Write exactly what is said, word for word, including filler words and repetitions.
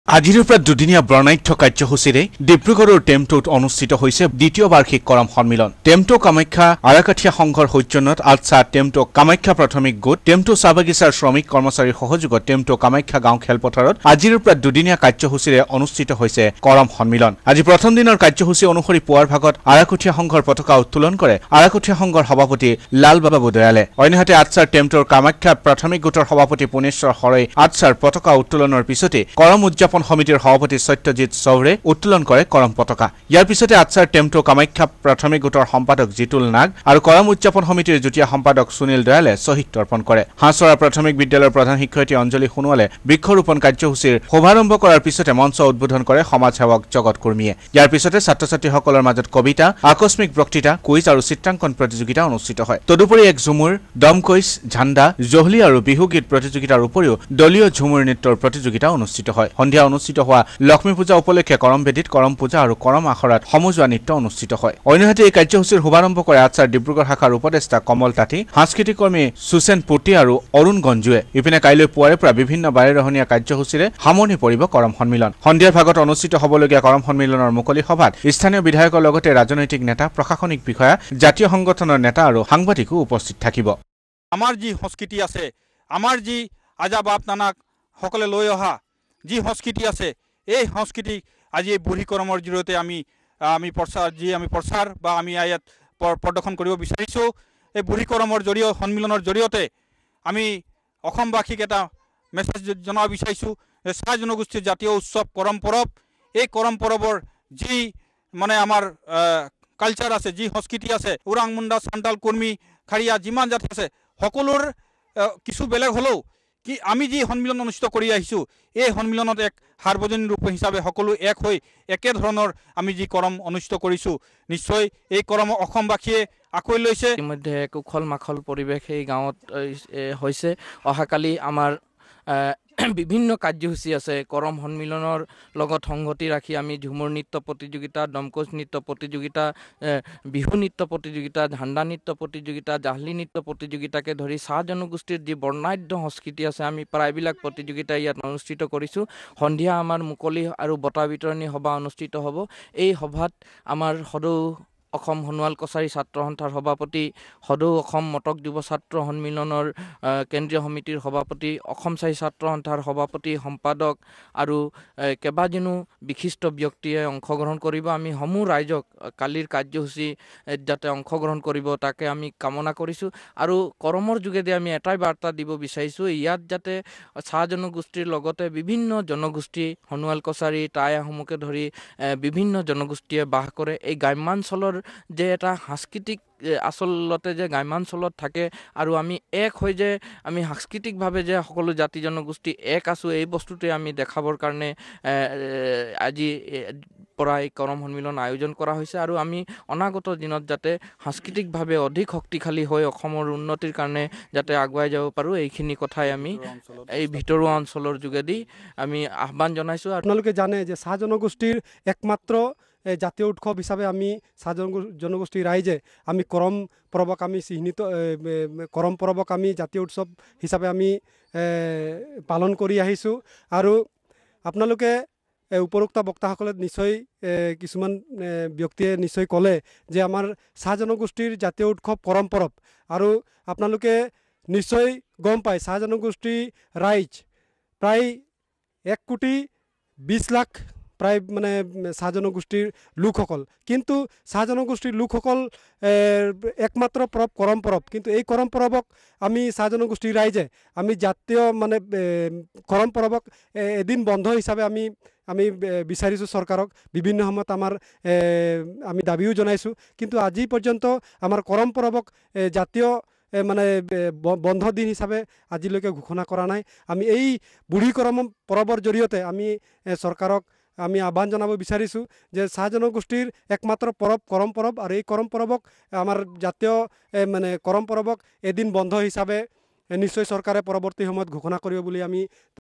আজিৰ পৰা দুদিনীয়া বৰ্ণাঢ্য কাৰ্যসূচীৰে ডিব্ৰুগড়ৰ টেমটোত অনুষ্ঠিত হৈছে দ্বিতীয় বাৰ্ষিক কৰম সন্মিলন। টেমটো কামাখ্যা আৰাকাঠীয়া সংঘৰ সৌজন্যত আলছা টেমটো কামাখ্যা প্ৰাথমিক গোট টেমটো চাহ বাগিচাৰ শ্ৰমিক কৰ্মচাৰীৰ সহযোগত টেমটো কামাখ্যা গাঁও খেলপথাৰত আজিৰ পৰা দুদিনীয়া কাৰ্যসূচীৰে অনুষ্ঠিত হৈছে কৰম সন্মিলন। আজি প্ৰথম দিনৰ কাৰ্যসূচী অনুসৰি পুৱাৰ ভাগত আৰাকাঠীয়া সংঘৰ পতাকা উত্তোলন কৰে আৰাকাঠীয়া সংঘৰ সভাপতি লালবাবু দয়ালে। অন্যহাতে আটছাৰ টেমটোৰ কামাখ্যা প্ৰাথমিক গোটৰ সভাপতি পুনেশ্বৰ হৰই আটছাৰ পতাকা উত্তোলনৰ পিছতে কৰম উদযাপন সমিতিৰ সভাপতি সত্যজিৎ চৌৰে উত্তোলন কৰে কৰম পতাকা। ইয়াৰ পিছতে আটছাৰ টেমটো কামাখ্যা প্ৰাথমিক গোটৰ সম্পাদক জিতুল নাগ আৰু কৰম উদযাপন সমিতিৰ যুটীয়া সম্পাদক সুনীল দয়ালে শ্বহীদ তৰ্পণ কৰে। হাঁচৰা প্ৰাথমিক বিদ্যালয়ৰ প্ৰধান শিক্ষয়িত্ৰী অঞ্জলি সোণোৱালে বৃক্ষৰোপণ কাৰ্যসূচীৰ শুভাৰম্ভ কৰাৰ পিছতে মঞ্চ উদ্বোধন কৰে সমাজসেৱক জগত কুৰ্মীয়ে। ইয়াৰ পিছতে ছাত্ৰ ছাত্ৰীসকলৰ মাজত কবিতা, আকস্মিক বক্তৃতা, কুইজ আৰু চিত্ৰাংকন প্ৰতিযোগিতা অনুষ্ঠিত হয়। তদুপৰি এক ঝুমুৰ, দমকুইজ, ঝাণ্ডা, জহলি আৰু বিহুগীত প্ৰতিযোগিতাৰ উপৰিও দলীয় ঝুমুৰ নৃত্যৰ প্ৰতিযোগিতা অনুষ্ঠিত হয়। সন্ধিয়া অনুষ্ঠিত হোৱা লক্ষ্মী পূজা উপলক্ষে কৰম বেদীত কৰম পূজা আৰু কৰম আখৰাত সমজুৱা নৃত্য অনুষ্ঠিত হয়। অন্যহাতে এই কাৰ্যসূচীৰ শুভাৰম্ভ কৰে আটছাৰ ডিব্ৰুগড় শাখাৰ উপদেষ্টা কমল তাঁতী, সাংস্কৃতিক কৰ্মী সুচেন পুতি আৰু অৰুণ গঞ্জুৱে। ইপিনে কাইলৈ পুৱাৰে পৰা বিভিন্ন বাৰেৰহণীয়া কাৰ্যসূচীৰে সামৰণি পৰিব কৰম সন্মিলন। সন্ধিয়াৰ ভাগত অনুষ্ঠিত হ'বলগীয়া কৰম সন্মিলনৰ মুকলি সভাত স্থানীয় বিধায়কৰ লগতে ৰাজনৈতিক নেতা, প্ৰশাসনিক বিষয়া, জাতীয় সংগঠনৰ নেতা আৰু সাংবাদিকো উপস্থিত থাকিব। আমাৰ যি সংস্কৃতি আছে, আমাৰ যি আজা বাপ নানাক সকলে লৈ অহা যি সংস্কৃতি আছে, এই সংস্কৃতিক আজি এই বুঢ়ী কৰমৰ জৰিয়তে আমি আমি প্ৰচাৰ যি আমি প্ৰচাৰ বা আমি ইয়াত প্ৰদৰ্শন কৰিব বিচাৰিছোঁ। এই বুঢ়ী কৰমৰ জৰিয়তে সন্মিলনৰ জৰিয়তে আমি অসমবাসীক এটা মেছেজ জনাব বিচাৰিছোঁ যে চাহ জনগোষ্ঠীৰ জাতীয় উৎসৱ কৰম পৰৱ, এই কৰম পৰৱৰ যি মানে আমাৰ কালচাৰ আছে, যি সংস্কৃতি আছে, ওৰাং, মুণ্ডা, চান্তাল, কুৰ্মী, খাৰিয়া যিমান জাতি আছে সকলোৰ কিছু বেলেগ হ'লেও কি আমি যি সন্মিলন অনুষ্ঠিত কৰি আহিছোঁ, এই সন্মিলনত এক সাৰ্বজনীন ৰূপ হিচাপে সকলো এক হৈ একেধৰণৰ আমি যি কৰম অনুষ্ঠিত কৰিছোঁ, নিশ্চয় এই কৰম অসমবাসীয়ে আঁকোৱালি লৈছে। ইতিমধ্যে এক উখল মাখল পৰিৱেশ এই গাঁৱত হৈছে। অহাকালি আমাৰ বিভিন্ন কাৰ্যসূচী আছে। কৰম সন্মিলনৰ লগত সংগতি ৰাখি আমি ঝুমুৰ নৃত্য প্ৰতিযোগিতা, দমকোচ নৃত্য প্ৰতিযোগিতা, বিহু নৃত্য প্ৰতিযোগিতা, ঝাণ্ডা নৃত্য প্ৰতিযোগিতা, জাহলি নৃত্য প্ৰতিযোগিতাকে ধৰি চাহ জনগোষ্ঠীৰ যি বৰ্ণাঢ্য সংস্কৃতি আছে, আমি প্ৰায়বিলাক প্ৰতিযোগিতা ইয়াত অনুষ্ঠিত কৰিছোঁ। সন্ধিয়া আমাৰ মুকলি আৰু বঁটা বিতৰণী সভা অনুষ্ঠিত হ'ব। এই সভাত আমাৰ সদৌ অসম সোণোৱাল কছাৰী ছাত্ৰ সন্থাৰ সভাপতি, সদৌ অসম মটক যুৱ ছাত্ৰ সন্মিলনৰ কেন্দ্ৰীয় সমিতিৰ সভাপতি, অসম চাহী ছাত্ৰ সন্থাৰ সভাপতি, সম্পাদক আৰু কেইবাজনো বিশিষ্ট ব্যক্তিয়ে অংশগ্ৰহণ কৰিব। আমি সমূহ ৰাইজক কালিৰ কাৰ্যসূচী যাতে অংশগ্ৰহণ কৰিব তাকে আমি কামনা কৰিছোঁ। আৰু কৰমৰ যোগেদি আমি এটাই বাৰ্তা দিব বিচাৰিছোঁ, ইয়াত যাতে চাহ জনগোষ্ঠীৰ লগতে বিভিন্ন জনগোষ্ঠী, সোণোৱাল কছাৰী, টাই আহোমকে ধৰি বিভিন্ন জনগোষ্ঠীয়ে বাস কৰে। এই গ্ৰাম্যাঞ্চলৰ যে এটা সাংস্কৃতিক আচলতে যে গ্ৰাম্যাঞ্চলত থাকে আৰু আমি এক হৈ যে আমি সাংস্কৃতিকভাৱে যে সকলো জাতি জনগোষ্ঠী এক আছোঁ, এই বস্তুটোৱে আমি দেখাবৰ কাৰণে আজি পৰা এই কৰম সন্মিলন আয়োজন কৰা হৈছে। আৰু আমি অনাগত দিনত যাতে সাংস্কৃতিকভাৱে অধিক শক্তিশালী হৈ অসমৰ উন্নতিৰ কাৰণে যাতে আগুৱাই যাব পাৰোঁ, এইখিনি কথাই আমি এই ভিতৰুৱা অঞ্চলৰ যোগেদি আমি আহ্বান জনাইছোঁ। আপোনালোকে জানে যে চাহ জনগোষ্ঠীৰ একমাত্ৰ জাতীয় উৎসৱ হিচাপে আমি চাহ জনগোষ্ঠীৰ ৰাইজে আমি কৰম পৰৱক আমি চিহ্নিত কৰম পৰৱক আমি জাতীয় উৎসৱ হিচাপে আমি পালন কৰি আহিছোঁ। আৰু আপোনালোকে উপৰোক্ত বক্তাসকলে নিশ্চয় কিছুমান ব্যক্তিয়ে নিশ্চয় ক'লে যে আমাৰ চাহ জনগোষ্ঠীৰ জাতীয় উৎসৱ কৰম পৰৱ। আৰু আপোনালোকে নিশ্চয় গম পায় চাহ জনগোষ্ঠী ৰাইজ প্ৰায় এক কোটি বিছ লাখ প্ৰায় মানে চাহ জনগোষ্ঠীৰ লোকসকল, কিন্তু চাহ জনগোষ্ঠীৰ লোকসকল একমাত্ৰ পৰৱ কৰম পৰৱ। কিন্তু এই কৰম পৰৱক আমি চাহ জনগোষ্ঠীৰ ৰাইজে আমি জাতীয় মানে কৰম পৰৱক এদিন বন্ধ হিচাপে আমি আমি বিচাৰিছোঁ চৰকাৰক। বিভিন্ন সময়ত আমাৰ আমি দাবীও জনাইছোঁ, কিন্তু আজি পৰ্যন্ত আমাৰ কৰম পৰৱক জাতীয় মানে বন্ধ দিন হিচাপে আজিলৈকে ঘোষণা কৰা নাই। আমি এই বুঢ়ী কৰম পৰৱৰ জৰিয়তে আমি চৰকাৰক আমি আহ্বান জনাব বিচাৰিছোঁ যে চাহ জনগোষ্ঠীৰ একমাত্ৰ পৰৱ কৰম পৰৱ, আৰু এই কৰম পৰৱক আমাৰ জাতীয় মানে কৰম পৰৱক এদিন বন্ধ হিচাপে নিশ্চয় চৰকাৰে পৰৱৰ্তী সময়ত ঘোষণা কৰিব বুলি আমি